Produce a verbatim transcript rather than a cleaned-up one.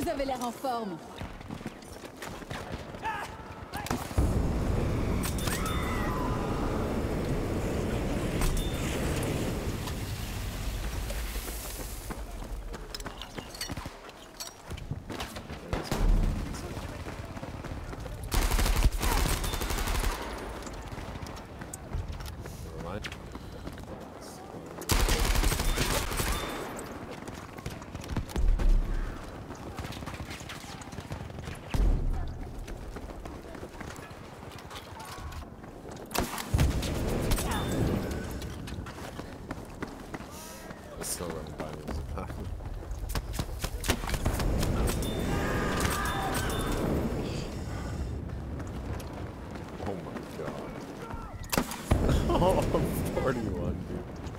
Vous avez l'air en forme. Still running by this attack. Oh my god. Oh, I'm forty-one, dude.